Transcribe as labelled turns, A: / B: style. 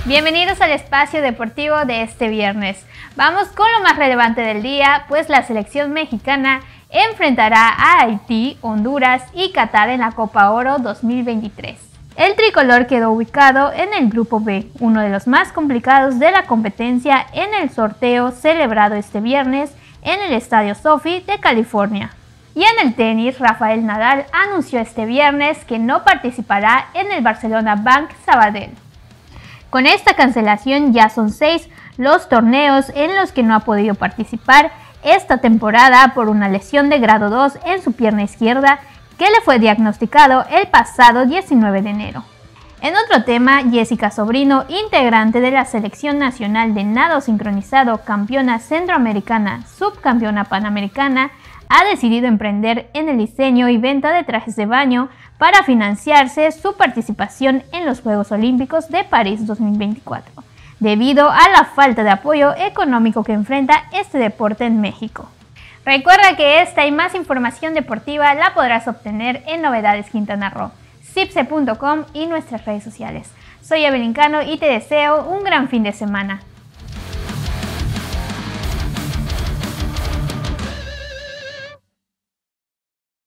A: Bienvenidos al espacio deportivo de este viernes. Vamos con lo más relevante del día, pues la selección mexicana enfrentará a Haití, Honduras y Qatar en la Copa Oro 2023. El tricolor quedó ubicado en el Grupo B, uno de los más complicados de la competencia en el sorteo celebrado este viernes en el Estadio SoFi de California. Y en el tenis, Rafael Nadal anunció este viernes que no participará en el Barcelona Bank Sabadell. Con esta cancelación ya son 6 los torneos en los que no ha podido participar esta temporada por una lesión de grado 2 en su pierna izquierda que le fue diagnosticado el pasado 19 de enero. En otro tema, Jessica Sobrino, integrante de la Selección Nacional de Nado Sincronizado, campeona centroamericana, subcampeona panamericana, ha decidido emprender en el diseño y venta de trajes de baño para financiarse su participación en los Juegos Olímpicos de París 2024, debido a la falta de apoyo económico que enfrenta este deporte en México. Recuerda que esta y más información deportiva la podrás obtener en Novedades Quintana Roo, cipse.com y nuestras redes sociales. Soy Evelyn Cano y te deseo un gran fin de semana.